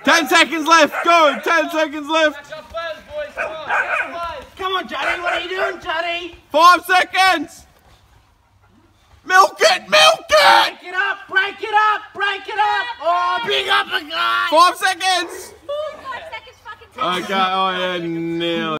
10 seconds left. Go. 10 seconds left. Come on, Johnny. What are you doing, Johnny? 5 seconds. Milk it. Milk it. Break it up. Break it up. Break it up. Oh, big uppercut. 5 seconds. 5 seconds fucking time. Okay. Oh yeah. Nailed.